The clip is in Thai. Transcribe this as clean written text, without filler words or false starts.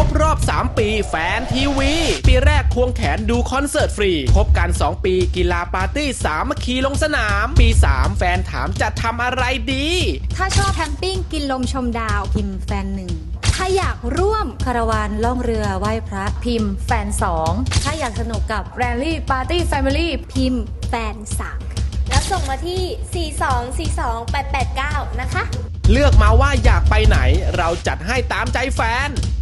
บรอบ3ปีแฟนทีวีปีแรกควงแขนดูคอนเสิร์ตฟรีคบกัน2ปีกีฬาปาร์ตี้สามัคคีลงสนามปี3แฟนถามจะทำอะไรดีถ้าชอบแคมปิ้งกินลมชมดาวพิมพ์แฟน1ถ้าอยากร่วมคาราวานล่องเรือไหว้พระพิมพ์แฟน2ถ้าอยากสนุกกับแรลลี่ปาร์ตี้แฟมิลี่พิมพ์แฟน3 แล้วส่งมาที่4242889นะคะเลือกมาว่าอยากไปไหนเราจัดให้ตามใจแฟน